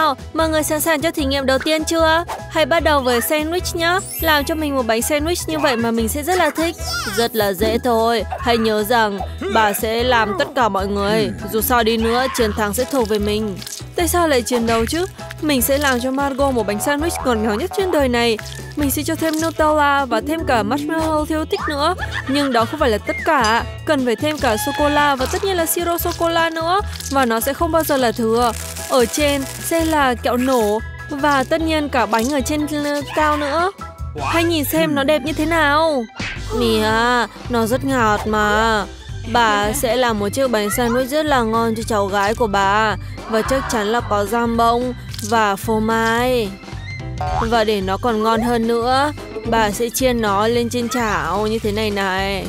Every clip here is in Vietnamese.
Nào, mọi người sẵn sàng cho thí nghiệm đầu tiên chưa? Hãy bắt đầu với sandwich nhé. Làm cho mình một bánh sandwich như vậy mà mình sẽ rất là thích. Rất là dễ thôi. Hãy nhớ rằng bà sẽ làm tất cả mọi người. Dù sao đi nữa, chiến thắng sẽ thuộc về mình. Tại sao lại chiến đấu chứ? Mình sẽ làm cho Margot một bánh sandwich ngọt ngào nhất trên đời này. Mình sẽ cho thêm Nutella và thêm cả marshmallow theo thích nữa. Nhưng đó không phải là tất cả. Cần phải thêm cả sô-cô-la và tất nhiên là siro sô-cô-la nữa. Và nó sẽ không bao giờ là thừa. Ở trên sẽ là kẹo nổ. Và tất nhiên cả bánh ở trên cao nữa. Hãy nhìn xem nó đẹp như thế nào. Mia, nó rất ngọt mà. Bà sẽ làm một chiếc bánh sandwich rất là ngon cho cháu gái của bà. Và chắc chắn là có giam bông và phô mai. Và để nó còn ngon hơn nữa, bà sẽ chiên nó lên trên chảo như thế này này.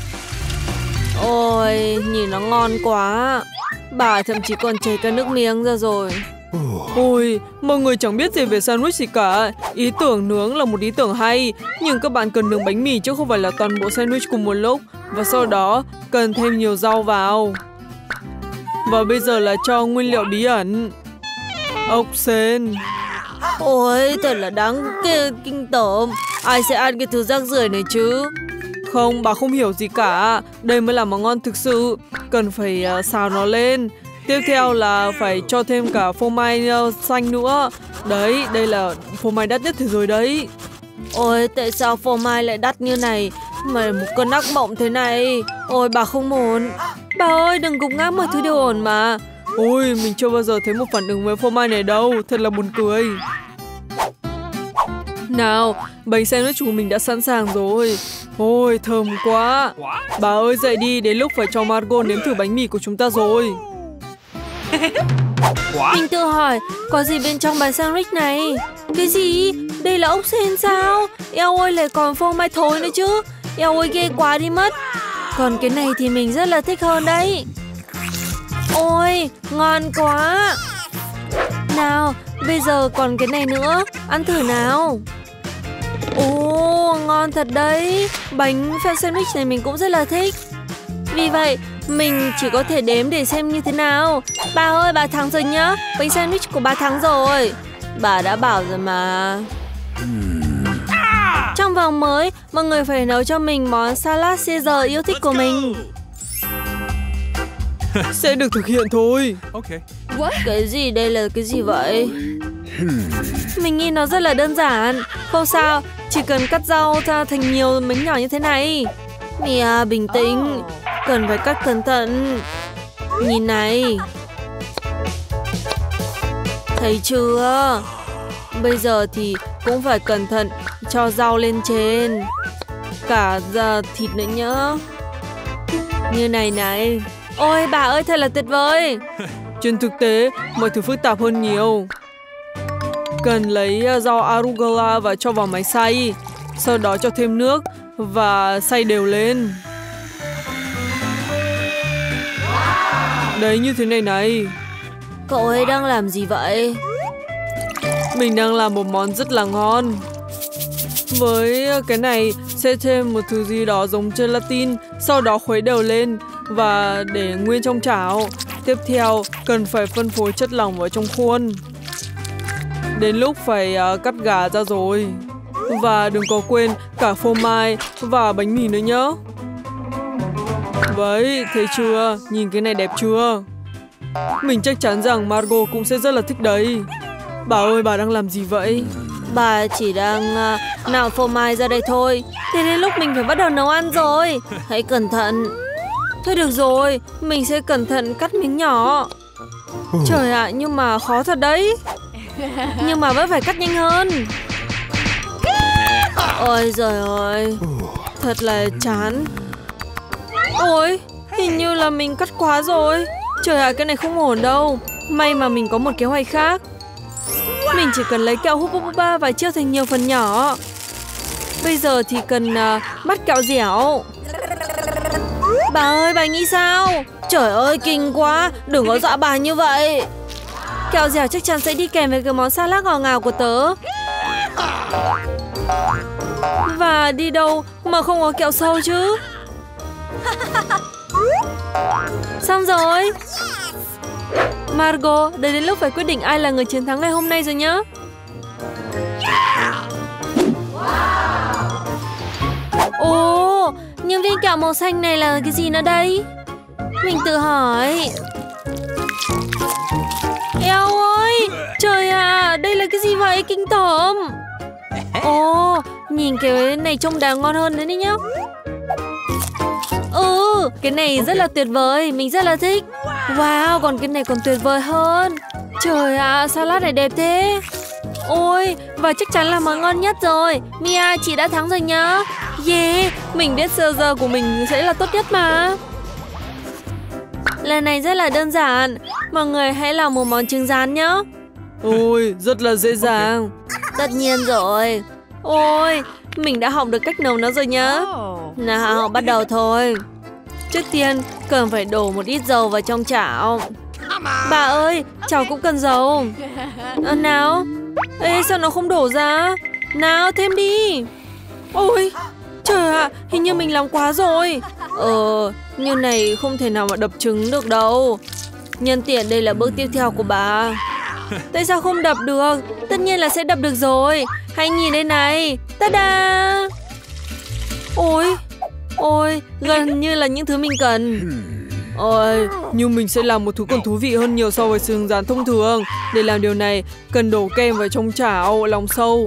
Ôi, nhìn nó ngon quá. Bà thậm chí còn chảy cả nước miếng ra rồi. Ôi, mọi người chẳng biết gì về sandwich gì cả. Ý tưởng nướng là một ý tưởng hay. Nhưng các bạn cần nướng bánh mì chứ không phải là toàn bộ sandwich cùng một lúc. Và sau đó cần thêm nhiều rau vào. Và bây giờ là cho nguyên liệu bí ẩn. Ốc sên. Ôi, thật là đáng kinh tởm. Ai sẽ ăn cái thứ rác rưởi này chứ? Không, bà không hiểu gì cả. Đây mới là món ngon thực sự. Cần phải xào nó lên. Tiếp theo là phải cho thêm cả phô mai xanh nữa. Đấy, đây là phô mai đắt nhất thế giới đấy. Ôi, tại sao phô mai lại đắt như này? Mà một cơn ác mộng thế này. Ôi, bà không ổn. Bà ơi, đừng gục ngã, mọi thứ đều ổn mà. Ôi, mình chưa bao giờ thấy một phản ứng với phô mai này đâu. Thật là buồn cười. Nào, bánh sandwich của mình đã sẵn sàng rồi. Ôi, thơm quá. Bà ơi, dậy đi, đến lúc phải cho Margot nếm thử bánh mì của chúng ta rồi. Mình tự hỏi, có gì bên trong bánh sandwich này? Cái gì? Đây là ốc sên sao? Eo ơi, lại còn phô mai thối nữa chứ. Eo ơi, ghê quá đi mất. Còn cái này thì mình rất là thích hơn đấy. Ôi, ngon quá. Nào, bây giờ còn cái này nữa. Ăn thử nào. Ồ, ngon thật đấy. Bánh sandwich này mình cũng rất là thích. Vì vậy, mình chỉ có thể đếm để xem như thế nào. Bà ơi, bà thắng rồi nhá. Bánh sandwich của bà thắng rồi. Bà đã bảo rồi mà. Trong vòng mới, mọi người phải nấu cho mình món salad Caesar yêu thích của mình. Sẽ được thực hiện thôi. Cái gì đây là cái gì vậy? Mình nghĩ nó rất là đơn giản. Không sao, chỉ cần cắt rau ra thành nhiều miếng nhỏ như thế này. Mia, bình tĩnh. Cần phải cắt cẩn thận. Nhìn này. Thấy chưa? Bây giờ thì cũng phải cẩn thận cho rau lên trên. Cả thịt nữa nhá. Như này này. Ôi, bà ơi, thật là tuyệt vời. Trên thực tế, mọi thứ phức tạp hơn nhiều. Cần lấy rau arugula và cho vào máy xay. Sau đó cho thêm nước và xay đều lên. Đấy, như thế này này. Cậu ấy đang làm gì vậy? Mình đang làm một món rất là ngon. Với cái này sẽ thêm một thứ gì đó giống gelatin. Sau đó khuấy đều lên và để nguyên trong chảo. Tiếp theo cần phải phân phối chất lỏng vào trong khuôn. Đến lúc phải cắt gà ra rồi. Và đừng có quên cả phô mai và bánh mì nữa nhé. Vậy, thấy chưa? Nhìn cái này đẹp chưa? Mình chắc chắn rằng Margot cũng sẽ rất là thích đấy. Bà ơi, bà đang làm gì vậy? Bà chỉ đang nạo phô mai ra đây thôi. Thế đến lúc mình phải bắt đầu nấu ăn rồi. Hãy cẩn thận. Thôi được rồi, mình sẽ cẩn thận cắt miếng nhỏ. Trời ạ, nhưng mà khó thật đấy. Nhưng mà vẫn phải cắt nhanh hơn. Ôi giời ơi, thật là chán. Ôi, hình như là mình cắt quá rồi. Trời ạ, cái này không ổn đâu. May mà mình có một kế hoạch khác. Mình chỉ cần lấy kẹo Hubba Bubba và chia thành nhiều phần nhỏ. Bây giờ thì cần bắt kẹo dẻo. Bà ơi, bà nghĩ sao? Trời ơi, kinh quá. Đừng có dọa bà như vậy. Kẹo dẻo chắc chắn sẽ đi kèm với cái món salad ngọt ngào của tớ. Và đi đâu mà không có kẹo sâu chứ? Xong rồi. Margot, đây đến lúc phải quyết định ai là người chiến thắng ngày hôm nay rồi nhá. Ồ, những viên kẹo màu xanh này là cái gì nữa đây? Mình tự hỏi. Eo ơi, trời à, đây là cái gì vậy? Kinh tởm. Ồ, nhìn cái này trông đáng ngon hơn nữa đấy nhá. Cái này rất là tuyệt vời, mình rất là thích. Wow, còn cái này còn tuyệt vời hơn. Trời ạ, salad này đẹp thế. Ôi, và chắc chắn là món ngon nhất rồi. Mia, chị đã thắng rồi nhá. Yeah, mình biết sơ giờ của mình sẽ là tốt nhất mà. Lần này rất là đơn giản. Mọi người hãy làm một món trứng rán nhá. Ôi, rất là dễ dàng. Tất nhiên rồi. Ôi, mình đã học được cách nấu nó rồi nhá. Nào, bắt đầu thôi. Trước tiên, cần phải đổ một ít dầu vào trong chảo. Bà ơi, chảo cũng cần dầu. Nào. Ê, sao nó không đổ ra? Nào, thêm đi. Ôi, trời ạ, hình như mình làm quá rồi. Như này không thể nào mà đập trứng được đâu. Nhân tiện đây là bước tiếp theo của bà. Tại sao không đập được? Tất nhiên là sẽ đập được rồi. Hãy nhìn đây này. Ta-da! Ôi, gần như là những thứ mình cần. Ôi, nhưng mình sẽ làm một thứ còn thú vị hơn nhiều so với trứng rán thông thường. Để làm điều này, cần đổ kem vào trong chảo lòng sâu.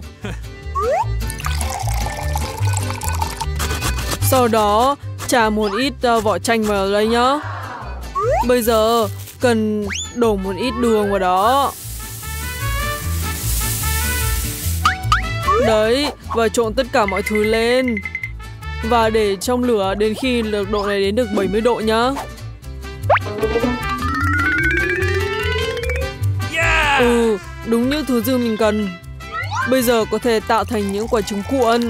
Sau đó, chà một ít vỏ chanh vào đây nhá. Bây giờ, cần đổ một ít đường vào đó. Đấy, và trộn tất cả mọi thứ lên. Và để trong lửa đến khi nhiệt độ này đến được 70 độ nhá. Đúng như thứ gì mình cần. Bây giờ có thể tạo thành những quả trứng cuộn.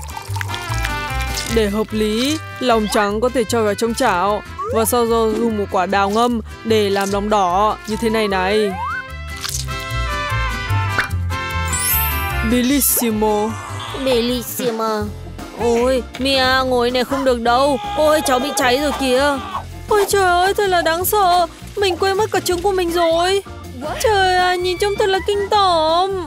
Để hợp lý, lòng trắng có thể cho vào trong chảo. Và sau đó dùng một quả đào ngâm để làm lòng đỏ như thế này này. Bellissimo. Bellissimo. Ôi, Mia, ngồi này không được đâu. Ôi, cháu bị cháy rồi kìa. Ôi trời ơi, thật là đáng sợ. Mình quên mất quả trứng của mình rồi. Trời ơi, nhìn trông thật là kinh tởm.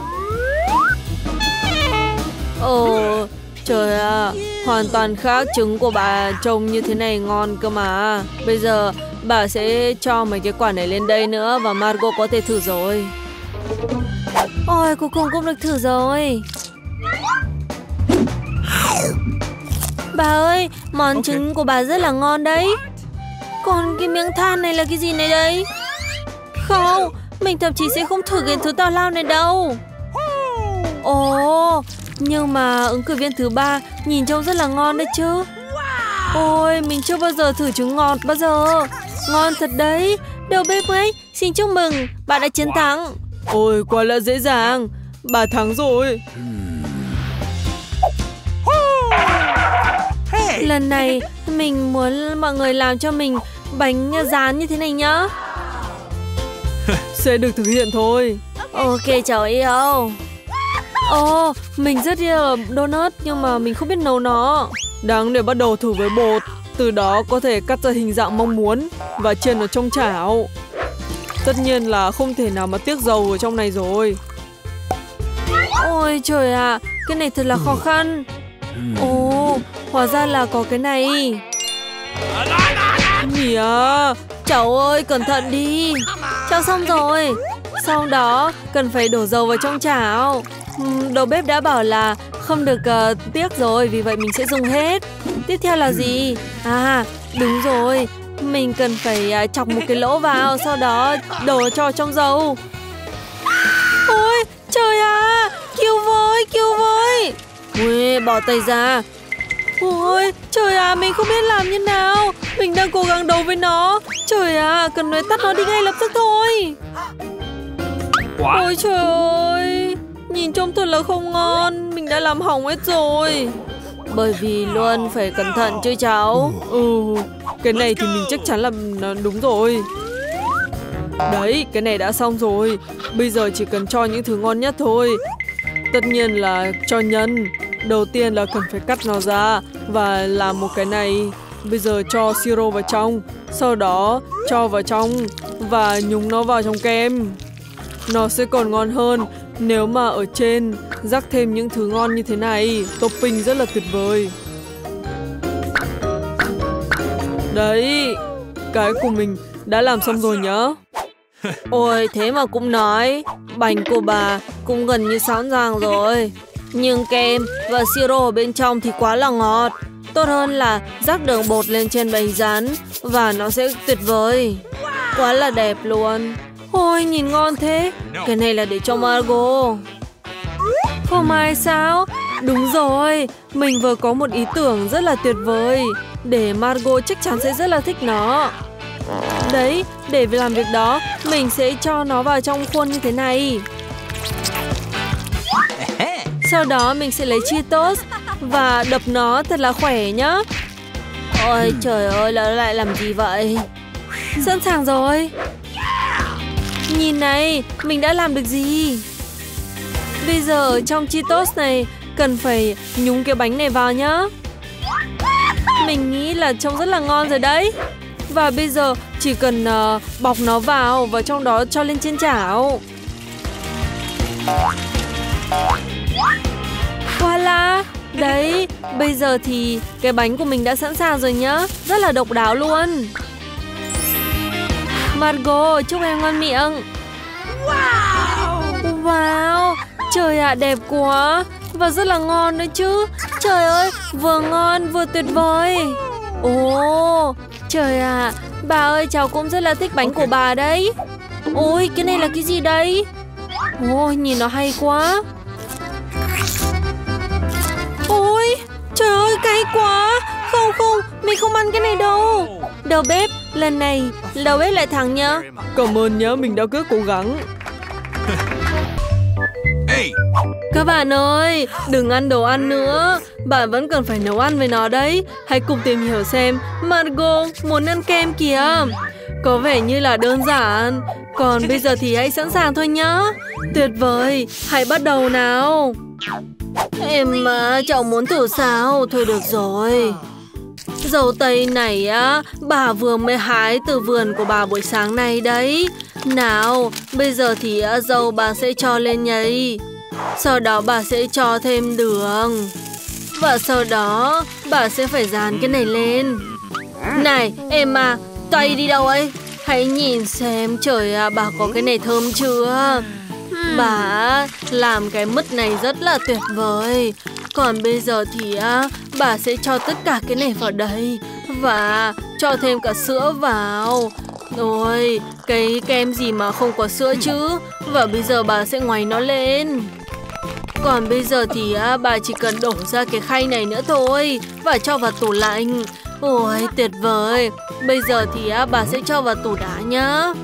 Trời ạ, hoàn toàn khác. Trứng của bà trông như thế này ngon cơ mà. Bây giờ bà sẽ cho mấy cái quả này lên đây nữa. Và Margot có thể thử rồi. Ôi, cuối cùng cũng được thử rồi. Bà ơi, món trứng của bà rất là ngon đấy. Còn cái miếng than này là cái gì này đây? Không, mình thậm chí sẽ không thử cái thứ tào lao này đâu. Nhưng mà ứng cử viên thứ 3 nhìn trông rất là ngon đấy chứ. Ôi, mình chưa bao giờ thử trứng ngọt bao giờ. Ngon thật đấy. Đầu bếp ấy, xin chúc mừng, bạn đã chiến thắng. Ôi, quá là dễ dàng. Bà thắng rồi. Lần này mình muốn mọi người làm cho mình bánh rán như thế này nhá. Sẽ được thực hiện thôi. Ok cháu yêu. Mình rất yêu donut nhưng mà mình không biết nấu nó. Đáng để bắt đầu thử với bột. Từ đó có thể cắt ra hình dạng mong muốn và chiên ở trong chảo. Tất nhiên là không thể nào mà tiếc dầu ở trong này rồi. Ôi trời ạ, cái này thật là khó khăn. Hóa ra là có cái này. Mia, cháu ơi, cẩn thận đi. Cháu xong rồi. Sau đó cần phải đổ dầu vào trong chảo. Đầu bếp đã bảo là không được tiếc rồi, vì vậy mình sẽ dùng hết. Tiếp theo là gì? À, đúng rồi. Mình cần phải chọc một cái lỗ vào, sau đó đổ cho trong dầu. Ôi, trời à, cứu với, cứu với. Ui, bỏ tay ra. Ôi, trời à, mình không biết làm như nào. Mình đang cố gắng đấu với nó. Trời à, cần nói tắt nó đi ngay lập tức thôi. Ôi trời ơi, nhìn trông thật là không ngon. Mình đã làm hỏng hết rồi. Bởi vì luôn phải cẩn thận chứ cháu. Cái này thì mình chắc chắn là đúng rồi. Đấy, cái này đã xong rồi. Bây giờ chỉ cần cho những thứ ngon nhất thôi. Tất nhiên là cho nhân. Đầu tiên là cần phải cắt nó ra và làm một cái này. Bây giờ cho siro vào trong. Sau đó cho vào trong và nhúng nó vào trong kem. Nó sẽ còn ngon hơn nếu mà ở trên rắc thêm những thứ ngon như thế này. Topping rất là tuyệt vời. Đấy, cái của mình đã làm xong rồi nhá. Ôi, thế mà cũng nói. Bánh của bà cũng gần như sẵn sàng rồi. Nhưng kem và siro ở bên trong thì quá là ngọt. Tốt hơn là rắc đường bột lên trên bánh rán và nó sẽ tuyệt vời. Quá là đẹp luôn. Ôi, nhìn ngon thế. Cái này là để cho Margot. Phô mai sao? Đúng rồi, mình vừa có một ý tưởng rất là tuyệt vời. Để Margot chắc chắn sẽ rất là thích nó. Đấy, để làm việc đó, mình sẽ cho nó vào trong khuôn như thế này. Sau đó mình sẽ lấy Cheetos và đập nó thật là khỏe nhá. Ôi trời ơi, nó lại làm gì vậy? Sẵn sàng rồi. Nhìn này, mình đã làm được gì? Bây giờ ở trong Cheetos này cần phải nhúng cái bánh này vào nhá. Mình nghĩ là trông rất là ngon rồi đấy. Và bây giờ chỉ cần bọc nó vào và trong đó cho lên trên chảo. Voilà. Đấy, bây giờ thì cái bánh của mình đã sẵn sàng rồi nhá. Rất là độc đáo luôn. Margot, chúc em ngon miệng. Wow, trời ạ, đẹp quá. Và rất là ngon nữa chứ. Trời ơi, vừa ngon vừa tuyệt vời. Ồ, trời ạ, bà ơi, cháu cũng rất là thích bánh của bà đấy. Ôi, cái này là cái gì đây? Ôi, nhìn nó hay quá. Ôi, trời ơi, cay quá. Không, mình không ăn cái này đâu. Đầu bếp, lần này đầu bếp lại thắng nhá. Cảm ơn nhá, mình đã rất cố gắng. Các bạn ơi, đừng ăn đồ ăn nữa. Bạn vẫn cần phải nấu ăn với nó đấy. Hãy cùng tìm hiểu xem Margot muốn ăn kem kìa. Có vẻ như là đơn giản. Còn bây giờ thì hãy sẵn sàng thôi nhá. Tuyệt vời, hãy bắt đầu nào. Em mà, cháu muốn thử sao? Thôi được rồi. Dầu tây này á, bà vừa mới hái từ vườn của bà buổi sáng nay đấy. Nào, bây giờ thì dầu bà sẽ cho lên nhấy. Sau đó bà sẽ cho thêm đường. Và sau đó bà sẽ phải dán cái này lên. Này, em à, tay đi đâu ấy? Hãy nhìn xem, trời à, bà có cái này thơm chưa? Bà làm cái mứt này rất là tuyệt vời. Còn bây giờ thì bà sẽ cho tất cả cái này vào đây. Và cho thêm cả sữa vào. Ôi, cái kem gì mà không có sữa chứ. Và bây giờ bà sẽ ngoáy nó lên. Còn bây giờ thì bà chỉ cần đổ ra cái khay này nữa thôi. Và cho vào tủ lạnh. Ôi, tuyệt vời. Bây giờ thì bà sẽ cho vào tủ đá nhá.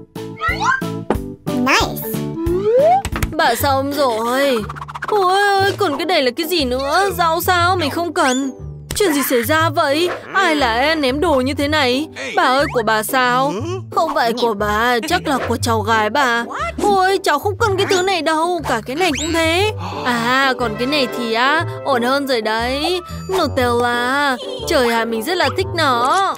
Nice. Bà xong rồi. Ôi ơi, còn cái này là cái gì nữa? Rau sao? Mình không cần. Chuyện gì xảy ra vậy? Ai lại ném đồ như thế này? Bà ơi, của bà sao? Không phải của bà, chắc là của cháu gái bà. Ôi, cháu không cần cái thứ này đâu. Cả cái này cũng thế. À, còn cái này thì ổn hơn rồi đấy. Nutella. Trời ạ, mình rất là thích nó.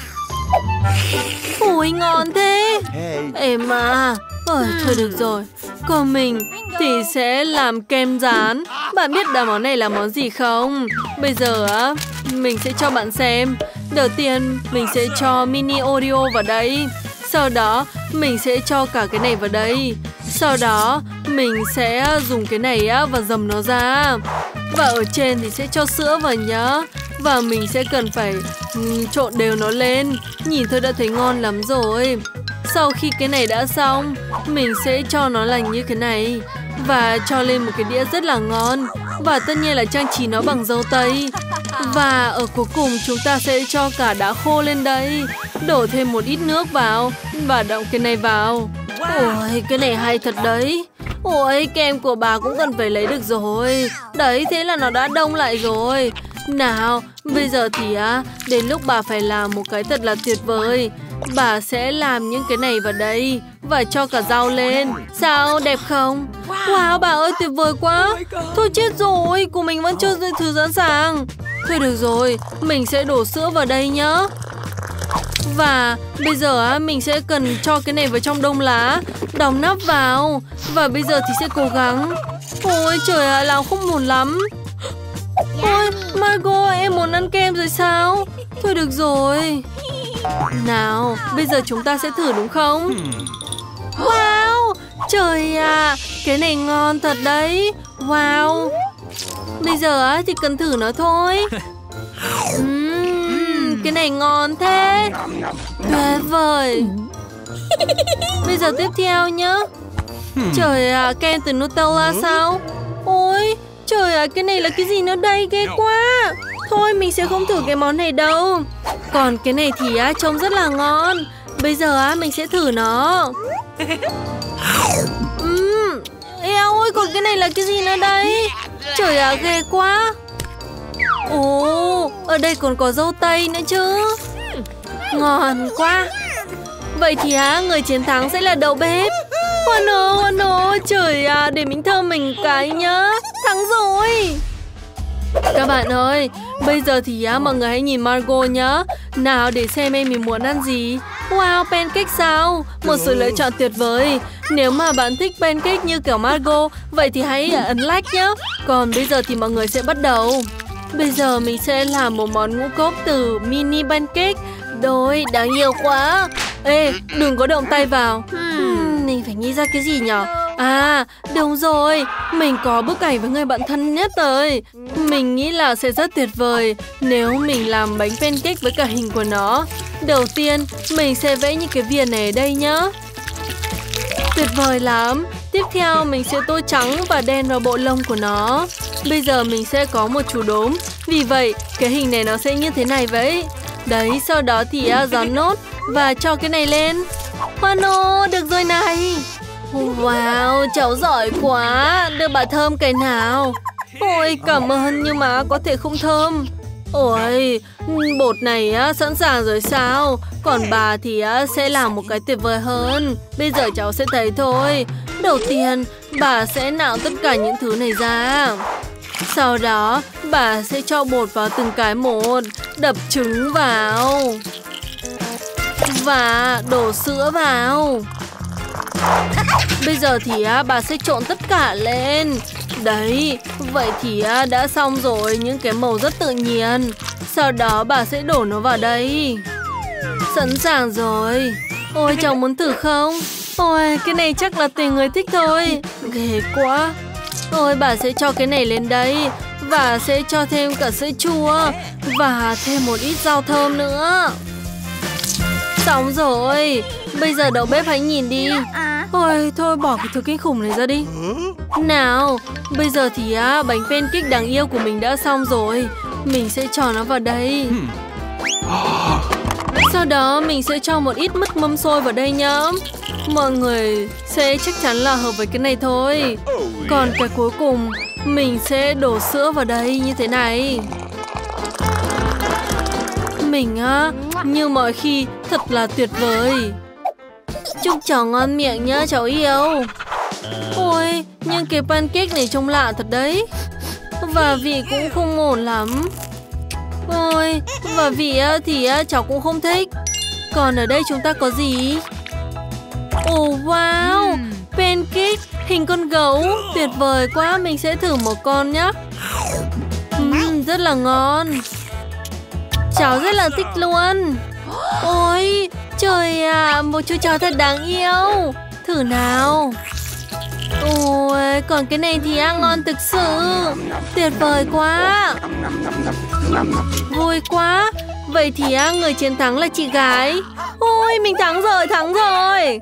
Ui, ngon thế. Em à. Thôi được rồi. Còn mình thì sẽ làm kem rán. Bạn biết là món này là món gì không? Bây giờ mình sẽ cho bạn xem. Đầu tiên mình sẽ cho mini Oreo vào đây. Sau đó mình sẽ cho cả cái này vào đây. Sau đó mình sẽ dùng cái này và dầm nó ra. Và ở trên thì sẽ cho sữa vào nhá. Và mình sẽ cần phải trộn đều nó lên. Nhìn thôi đã thấy ngon lắm rồi. Sau khi cái này đã xong, mình sẽ cho nó lành như thế này. Và cho lên một cái đĩa rất là ngon. Và tất nhiên là trang trí nó bằng dâu tây. Và ở cuối cùng chúng ta sẽ cho cả đá khô lên đây. Đổ thêm một ít nước vào. Và đọng cái này vào. Ôi, cái này hay thật đấy. Ôi, kem của bà cũng cần phải lấy được rồi. Đấy, thế là nó đã đông lại rồi. Nào, bây giờ thì đến lúc bà phải làm một cái thật là tuyệt vời. Bà sẽ làm những cái này vào đây và cho cả rau lên. Sao, đẹp không? Wow, bà ơi, tuyệt vời quá. Thôi chết rồi, của mình vẫn chưa thử sẵn sàng. Thôi được rồi, mình sẽ đổ sữa vào đây nhá. Và bây giờ mình sẽ cần cho cái này vào trong đông lá, đóng nắp vào. Và bây giờ thì sẽ cố gắng. Ôi trời ơi, làm không ổn lắm. Ôi Margot, em muốn ăn kem rồi sao? Thôi được rồi. Nào, bây giờ chúng ta sẽ thử đúng không? Wow, trời à, cái này ngon thật đấy. Wow. Bây giờ thì cần thử nó thôi. Cái này ngon thế. Tuyệt vời. Bây giờ tiếp theo nhá. Trời ạ, kem từ Nutella sao? Ôi, trời ạ, cái này là cái gì nữa đây, ghê quá. Thôi mình sẽ không thử cái món này đâu. Còn cái này thì trông rất là ngon. Bây giờ mình sẽ thử nó. Eo ơi, còn cái này là cái gì nữa đây? Trời ạ, ghê quá. Ồ, ở đây còn có dâu tây nữa chứ. Ngon quá. Vậy thì người chiến thắng sẽ là đầu bếp. Oh no, trời à, để mình thơm mình cái nhá. Thắng rồi. Các bạn ơi, bây giờ thì mọi người hãy nhìn Margot nhá. Nào để xem em mình muốn ăn gì. Wow, pancake sao? Một sự lựa chọn tuyệt vời. Nếu mà bạn thích pancake như kiểu Margot, vậy thì hãy ấn like nhá. Còn bây giờ thì mọi người sẽ bắt đầu. Bây giờ mình sẽ làm một món ngũ cốc từ mini pancake. Đôi, đáng yêu quá. Ê, đừng có động tay vào. Mình phải nghĩ ra cái gì nhở? À, đúng rồi. Mình có bức ảnh với người bạn thân nhất rồi. Mình nghĩ là sẽ rất tuyệt vời nếu mình làm bánh pancake với cả hình của nó. Đầu tiên, mình sẽ vẽ những cái viền này ở đây nhá. Tuyệt vời lắm. Tiếp theo, mình sẽ tô trắng và đen vào bộ lông của nó. Bây giờ mình sẽ có một chú đốm. Vì vậy, cái hình này nó sẽ như thế này vậy. Đấy, sau đó thì dán nốt và cho cái này lên. Hoano, được rồi này. Wow, cháu giỏi quá. Đưa bà thơm cái nào. Ôi, cảm ơn, nhưng mà có thể không thơm. Ôi, bột này sẵn sàng rồi sao? Còn bà thì sẽ làm một cái tuyệt vời hơn. Bây giờ cháu sẽ thấy thôi. Đầu tiên, bà sẽ nạo tất cả những thứ này ra. Sau đó, bà sẽ cho bột vào từng cái một. Đập trứng vào. Và đổ sữa vào. Bây giờ thì bà sẽ trộn tất cả lên. Đấy, vậy thì đã xong rồi, những cái màu rất tự nhiên. Sau đó bà sẽ đổ nó vào đây. Sẵn sàng rồi. Ôi, cháu muốn thử không? Ôi, cái này chắc là tùy người thích thôi. Ghê quá. Ôi, bà sẽ cho cái này lên đây. Và sẽ cho thêm cả sữa chua. Và thêm một ít rau thơm nữa. Xong rồi. Bây giờ đầu bếp hãy nhìn đi. Ôi, thôi bỏ cái thứ kinh khủng này ra đi. Nào, bây giờ thì bánh pancake đáng yêu của mình đã xong rồi. Mình sẽ cho nó vào đây. Sau đó mình sẽ cho một ít mứt mâm xôi vào đây nhá. Mọi người sẽ chắc chắn là hợp với cái này thôi. Còn cái cuối cùng, mình sẽ đổ sữa vào đây như thế này. Mình như mọi khi, thật là tuyệt vời. Chúc cháu ngon miệng nhá cháu yêu. Ôi, nhưng cái pancake này trông lạ thật đấy. Và vị cũng không ổn lắm. Ôi, và vị thì cháu cũng không thích. Còn ở đây chúng ta có gì? Oh wow, pancake hình con gấu. Tuyệt vời quá, mình sẽ thử một con nhé. Rất là ngon. Cháu rất là thích luôn. Ôi, trời à, một chú chó thật đáng yêu. Thử nào. Ôi, còn cái này thì ngon thực sự. Tuyệt vời quá. Vui quá. Vậy thì người chiến thắng là chị gái. Ôi, mình thắng rồi.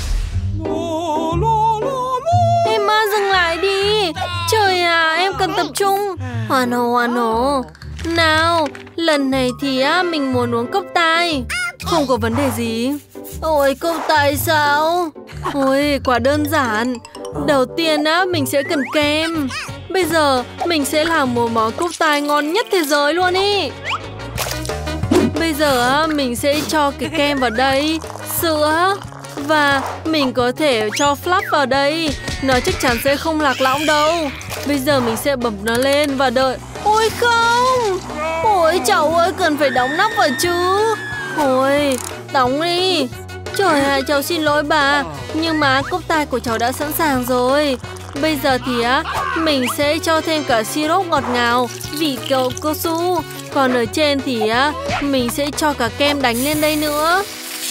Em dừng lại đi. Trời à, em cần tập trung. Hoano. Nào, lần này thì mình muốn uống cốc tai. Không có vấn đề gì. Ôi, cốc tai sao? Ôi, quá đơn giản. Đầu tiên mình sẽ cần kem. Bây giờ mình sẽ làm một món cốc tai ngon nhất thế giới luôn ý. Bây giờ mình sẽ cho cái kem vào đây, sữa. Và mình có thể cho fluff vào đây. Nó chắc chắn sẽ không lạc lõng đâu. Bây giờ mình sẽ bập nó lên và đợi. Ôi không. Ôi cháu ơi, cần phải đóng nắp vào chứ. Ôi, Đóng đi. Trời ơi, cháu xin lỗi bà. Nhưng mà cốc tai của cháu đã sẵn sàng rồi. Bây giờ thì mình sẽ cho thêm cả syrup ngọt ngào, vị kẹo cao su. Còn ở trên thì mình sẽ cho cả kem đánh lên đây nữa.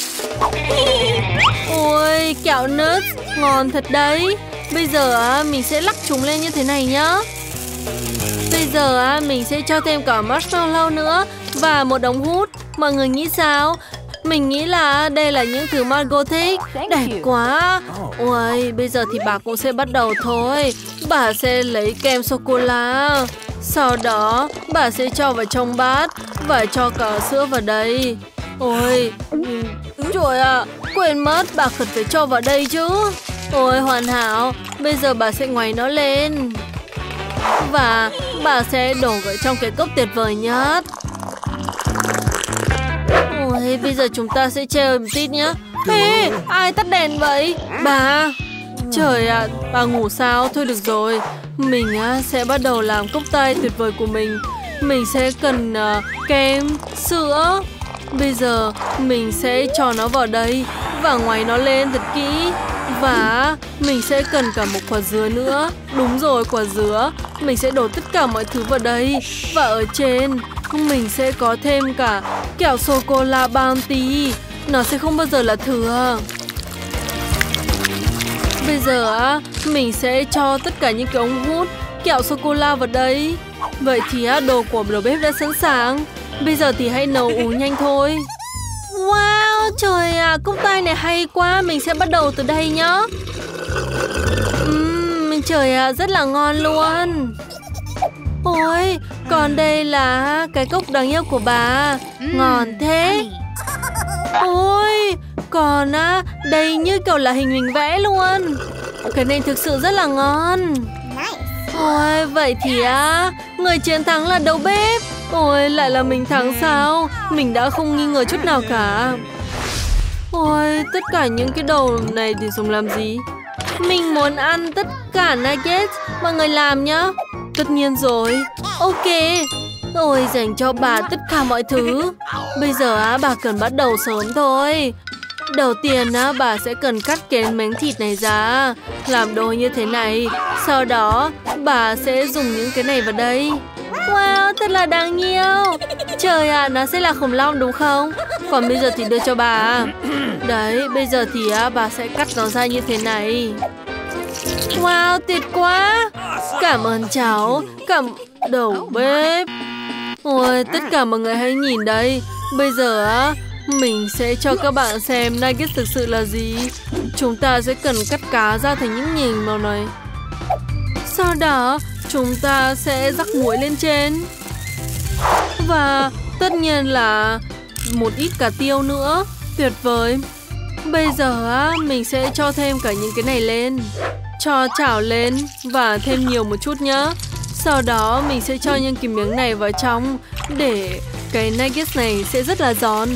Ôi, kẹo nut ngon thật đấy. Bây giờ mình sẽ lắc chúng lên như thế này nhá. Bây giờ mình sẽ cho thêm cả marshmallow nữa và một ống hút. Mọi người nghĩ sao? Mình nghĩ là đây là những thứ Margot thích. Đẹp quá. Ôi, bây giờ thì bà cũng sẽ bắt đầu thôi. Bà sẽ lấy kem sô-cô-la. Sau đó bà sẽ cho vào trong bát và cho cả sữa vào đây. Ôi, trời ạ, quên mất bà cần phải cho vào đây chứ. Ôi, hoàn hảo. Bây giờ bà sẽ ngoáy nó lên và bà sẽ đổ vào trong cái cốc tuyệt vời nhất. Ôi, bây giờ chúng ta sẽ chơi một tí nhá. Ê, ai tắt đèn vậy? Bà. Trời ạ, bà ngủ sao? Thôi được rồi. Mình sẽ bắt đầu làm cốc tai tuyệt vời của mình. Mình sẽ cần kem, sữa. Bây giờ mình sẽ cho nó vào đây và ngoáy nó lên thật kỹ. Và mình sẽ cần cả một quả dứa nữa. Đúng rồi, quả dứa. Mình sẽ đổ tất cả mọi thứ vào đây. Và ở trên mình sẽ có thêm cả kẹo sô-cô-la Bounty. Nó sẽ không bao giờ là thừa. Bây giờ mình sẽ cho tất cả những cái ống hút kẹo sô-cô-la vào đây. Vậy thì đồ của đầu bếp đã sẵn sàng. Bây giờ thì hãy nấu uống nhanh thôi. Wow, trời ạ, cốc tai này hay quá. Mình sẽ bắt đầu từ đây nhá. Trời ạ, rất là ngon luôn. Ôi, còn đây là cái cốc đáng yêu của bà. Ngon thế. Ôi, còn đây như kiểu là hình mình vẽ luôn. Cái này thực sự rất là ngon. Ôi, vậy thì người chiến thắng là đầu bếp. Ôi, lại là mình thắng sao? Mình đã không nghi ngờ chút nào cả. Ôi, tất cả những cái đồ này thì dùng làm gì? Mình muốn ăn tất cả nuggets. Mọi người làm nhá. Tất nhiên rồi. Ok. Ôi, dành cho bà tất cả mọi thứ. Bây giờ bà cần bắt đầu sớm thôi. Đầu tiên bà sẽ cần cắt cái miếng thịt này ra, làm đôi như thế này. Sau đó bà sẽ dùng những cái này vào đây. Wow, thật là đáng yêu. Trời ạ, nó sẽ là khủng long đúng không? Còn bây giờ thì đưa cho bà. Đấy, bây giờ thì bà sẽ cắt nó ra như thế này. Wow, tuyệt quá. Cảm ơn cháu. Cảm đầu bếp. Ôi, tất cả mọi người hãy nhìn đây. Bây giờ mình sẽ cho các bạn xem nuggets thực sự là gì. Chúng ta sẽ cần cắt cá ra thành những nhành màu này. Sau đó chúng ta sẽ rắc muối lên trên. Và tất nhiên là một ít cà tiêu nữa. Tuyệt vời. Bây giờ mình sẽ cho thêm cả những cái này lên. Cho chảo lên và thêm nhiều một chút nhá. Sau đó mình sẽ cho những cái miếng này vào trong để cái nuggets này sẽ rất là giòn.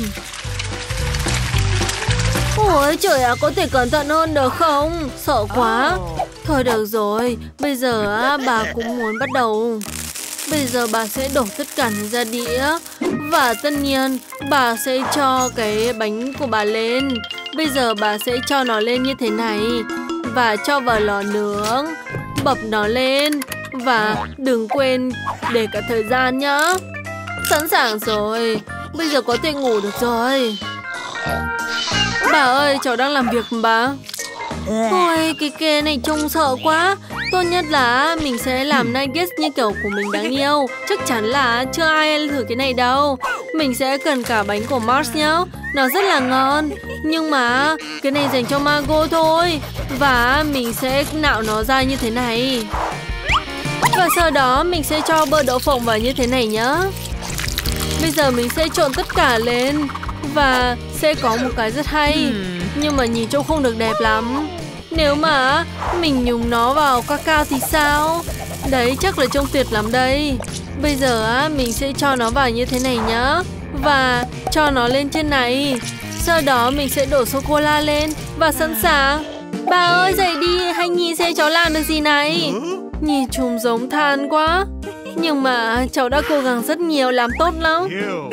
Ôi trời ạ, có thể cẩn thận hơn được không? Sợ quá. Thôi được rồi, bây giờ bà cũng muốn bắt đầu. Bây giờ bà sẽ đổ tất cả ra đĩa. Và tất nhiên bà sẽ cho cái bánh của bà lên. Bây giờ bà sẽ cho nó lên như thế này. Và cho vào lò nướng. Bập nó lên. Và đừng quên để cả thời gian nhá. Sẵn sàng rồi. Bây giờ có thể ngủ được rồi. Bà ơi, cháu đang làm việc mà bà. Ôi, cái kê này trông sợ quá. Tốt nhất là mình sẽ làm nuggets như kiểu của mình đáng yêu. Chắc chắn là chưa ai thử cái này đâu. Mình sẽ cần cả bánh của Mars nhá. Nó rất là ngon. Nhưng mà cái này dành cho Margot thôi. Và mình sẽ nạo nó ra như thế này. Và sau đó mình sẽ cho bơ đậu phộng vào như thế này nhá. Bây giờ mình sẽ trộn tất cả lên. Và sẽ có một cái rất hay. Nhưng mà nhìn trông không được đẹp lắm. Nếu mà mình nhúng nó vào cacao thì sao? Đấy, chắc là trông tuyệt lắm đây. Bây giờ mình sẽ cho nó vào như thế này nhá. Và cho nó lên trên này. Sau đó mình sẽ đổ sô-cô-la lên. Và sẵn sàng. Bà ơi, dậy đi, hãy nhìn xem cháu làm được gì này. Nhìn trông giống than quá. Nhưng mà cháu đã cố gắng rất nhiều, làm tốt lắm.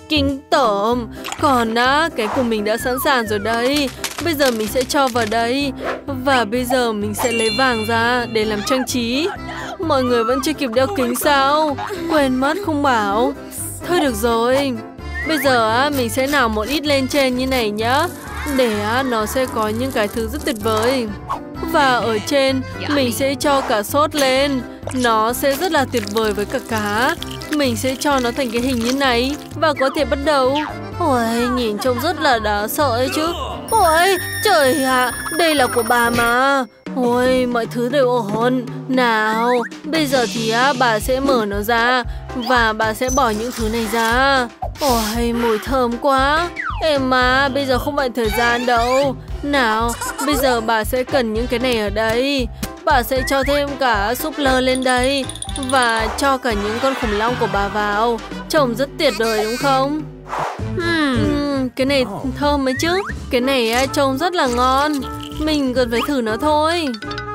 kinh tởm. Còn cái của mình đã sẵn sàng rồi đấy. Bây giờ mình sẽ cho vào đây. Và bây giờ mình sẽ lấy vàng ra để làm trang trí. Mọi người vẫn chưa kịp đeo kính sao? Quên mất không bảo. Thôi được rồi. Bây giờ mình sẽ nào một ít lên trên như này nhá. Để nó sẽ có những cái thứ rất tuyệt vời. Và ở trên mình sẽ cho cả sốt lên. Nó sẽ rất là tuyệt vời với cả cá. Mình sẽ cho nó thành cái hình như này. Và có thể bắt đầu. Ôi, nhìn trông rất là đáng sợ ấy chứ. Ôi, trời ạ, đây là của bà mà. Ôi, mọi thứ đều ổn. Nào, bây giờ thì bà sẽ mở nó ra. Và bà sẽ bỏ những thứ này ra. Ôi, mùi thơm quá. Em mà, bây giờ không phải thời gian đâu. Nào, bây giờ bà sẽ cần những cái này ở đây. Bà sẽ cho thêm cả súp lơ lên đây. Và cho cả những con khủng long của bà vào. Trông rất tuyệt vời đúng không? Cái này thơm ấy chứ. Cái này trông rất là ngon. Mình cần phải thử nó thôi.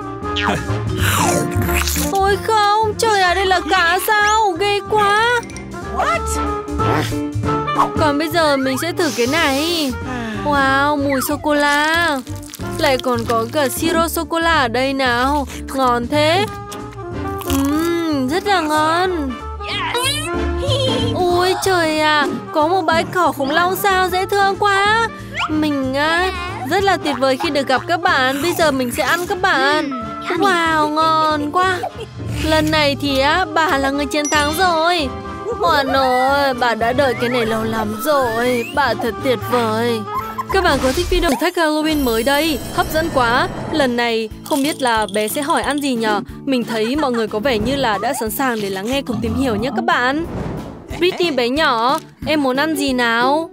Ôi không, trời ạ, đây là cá sao? Ghê quá. Còn bây giờ mình sẽ thử cái này. Wow, mùi sô-cô-la. Lại còn có cả siro sô-cô-la ở đây nào. Ngon thế. Rất là ngon. Ôi trời ạ, có một bãi cỏ khủng long sao, dễ thương quá. Mình rất là tuyệt vời khi được gặp các bạn. Bây giờ mình sẽ ăn các bạn. Wow, ngon quá. Lần này thì bà là người chiến thắng rồi. Hoàn ơi, bà đã đợi cái này lâu lắm rồi. Bà thật tuyệt vời. Các bạn có thích video thử thách Halloween mới đây? Hấp dẫn quá. Lần này không biết là bé sẽ hỏi ăn gì nhở? Mình thấy mọi người có vẻ như là đã sẵn sàng để lắng nghe cùng tìm hiểu nhé các bạn. Pretty bé nhỏ, em muốn ăn gì nào?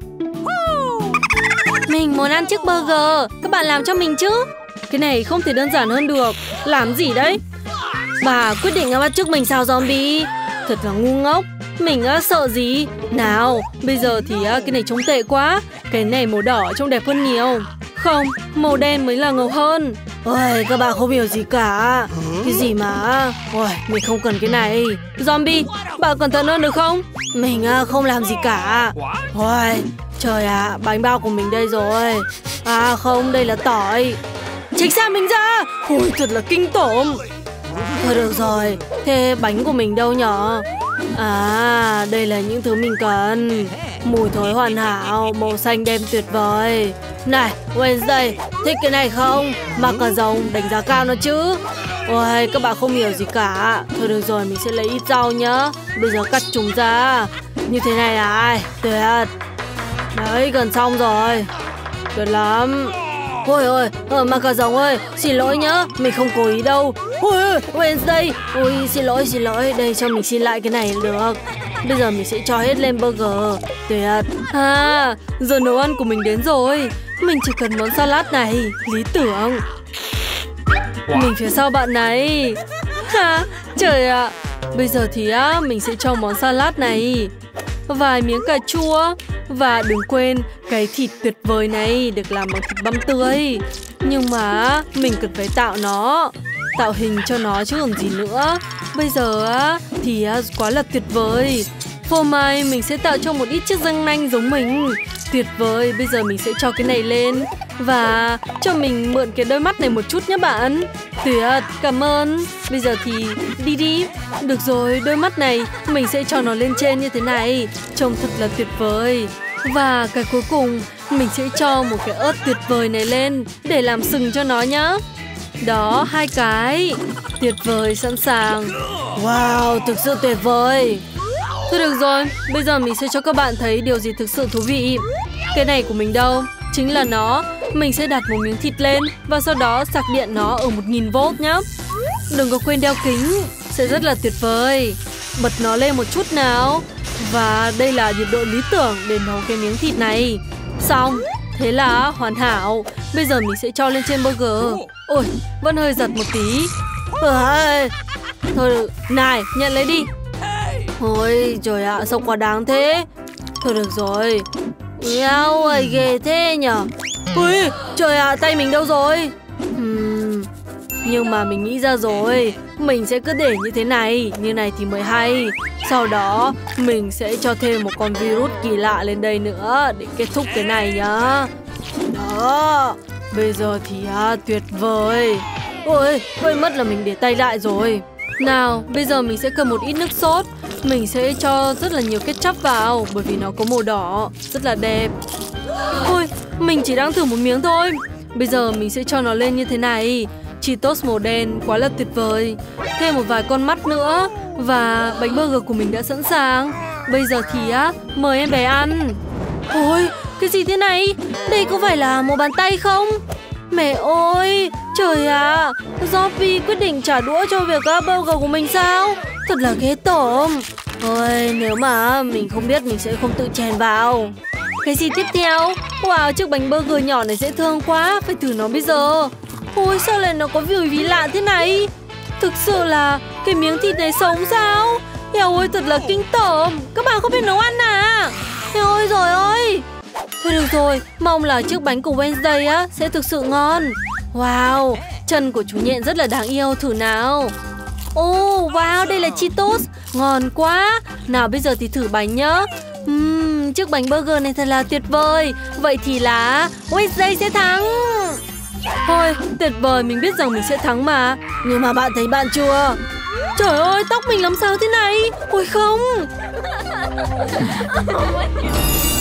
Mình muốn ăn chiếc burger. Các bạn làm cho mình chứ. Cái này không thể đơn giản hơn được. Làm gì đấy? Bà quyết định bắt chước mình sao zombie? Thật là ngu ngốc. Mình sợ gì? Nào, bây giờ thì cái này trông tệ quá. Cái này màu đỏ trông đẹp hơn nhiều. Không, màu đen mới là ngầu hơn. Ôi, các bạn không hiểu gì cả. Cái gì mà? Ôi, mình không cần cái này. Zombie, bạn cẩn thận hơn được không? Mình không làm gì cả. Ôi, trời ạ, bánh bao của mình đây rồi. À không, đây là tỏi. Tránh xa mình ra. Ôi, thật là kinh tởm. Thôi được rồi, thế bánh của mình đâu nhở? À, đây là những thứ mình cần. Mùi thối hoàn hảo, màu xanh đen tuyệt vời. Này, Wednesday, thích cái này không? Mà cả rồng đánh giá cao nó chứ. Ôi, các bạn không hiểu gì cả. Thôi được rồi, mình sẽ lấy ít rau nhá. Bây giờ cắt chúng ra. Như thế này này, tuyệt. Đấy, gần xong rồi. Tuyệt lắm. Ôi ôi, mà cả rồng ơi, xin lỗi nhá, mình không cố ý đâu. Ôi, Wednesday, ôi xin lỗi, đây cho mình xin lại cái này được. Bây giờ mình sẽ cho hết lên burger. Tuyệt. À, giờ nấu ăn của mình đến rồi. Mình chỉ cần món salad này, lý tưởng. Mình phía sau bạn này. Ha, trời ạ. Bây giờ thì mình sẽ cho món salad này. Vài miếng cà chua. Và đừng quên cái thịt tuyệt vời này được làm bằng thịt băm tươi. Nhưng mà mình cần phải tạo hình cho nó chứ còn gì nữa. Bây giờ thì quá là tuyệt vời. Phô mai mình sẽ tạo cho một ít chiếc răng nanh giống mình. Tuyệt vời, bây giờ mình sẽ cho cái này lên. Và cho mình mượn cái đôi mắt này một chút nhé bạn. Tuyệt, cảm ơn. Bây giờ thì đi. Được rồi, đôi mắt này mình sẽ cho nó lên trên như thế này. Trông thật là tuyệt vời. Và cái cuối cùng mình sẽ cho một cái ớt tuyệt vời này lên để làm sừng cho nó nhá. Đó, 2 cái. Tuyệt vời, sẵn sàng. Wow, thực sự tuyệt vời. Thôi được rồi, bây giờ mình sẽ cho các bạn thấy điều gì thực sự thú vị. Cái này của mình đâu? Chính là nó. Mình sẽ đặt một miếng thịt lên và sau đó sạc điện nó ở 1000V nhá. Đừng có quên đeo kính, sẽ rất là tuyệt vời. Bật nó lên một chút nào. Và đây là nhiệt độ lý tưởng để nấu cái miếng thịt này. Xong, thế là hoàn hảo. Bây giờ mình sẽ cho lên trên burger. Ôi, vẫn hơi giật một tí. Thôi được, này, nhận lấy đi. Ôi, trời ạ, sao quá đáng thế. Thôi được rồi. Ôi, ghê thế nhở. Ui, trời ạ, tay mình đâu rồi? Nhưng mà mình nghĩ ra rồi, mình sẽ cứ để như thế này, như này thì mới hay. Sau đó mình sẽ cho thêm một con virus kỳ lạ lên đây nữa để kết thúc cái này nhá. Đó, bây giờ thì tuyệt vời. Ôi, quên mất là mình để tay lại rồi. Nào, bây giờ mình sẽ cầm một ít nước sốt. Mình sẽ cho rất là nhiều ketchup vào, bởi vì nó có màu đỏ, rất là đẹp. Ôi, mình chỉ đang thử một miếng thôi. Bây giờ mình sẽ cho nó lên như thế này. Cheetos màu đen quá là tuyệt vời. Thêm một vài con mắt nữa. Và bánh burger của mình đã sẵn sàng. Bây giờ thì mời em bé ăn. Ôi, cái gì thế này? Đây có phải là một bàn tay không? Mẹ ơi, trời ạ, Joppy quyết định trả đũa cho việc burger của mình sao? Thật là ghê tởm. Ôi, nếu mà mình không biết mình sẽ không tự chèn vào. Cái gì tiếp theo? Wow, chiếc bánh burger nhỏ này dễ thương quá, phải thử nó bây giờ. Ôi, sao lại nó có mùi ví lạ thế này? Thực sự là cái miếng thịt này sống sao? Eo ơi, thật là kinh tởm. Các bạn không biết nấu ăn à? Eo ơi rồi ơi. Thôi được rồi, mong là chiếc bánh của Wednesday sẽ thực sự ngon. Wow, chân của chú nhện rất là đáng yêu, thử nào. Oh, wow, đây là Cheetos, ngon quá. Nào bây giờ thì thử bánh nhá. Chiếc bánh burger này thật là tuyệt vời. Vậy thì là Wednesday sẽ thắng. Thôi, tuyệt vời, mình biết rằng mình sẽ thắng mà. Nhưng mà bạn thấy bạn chưa? Trời ơi, tóc mình làm sao thế này? Ôi không.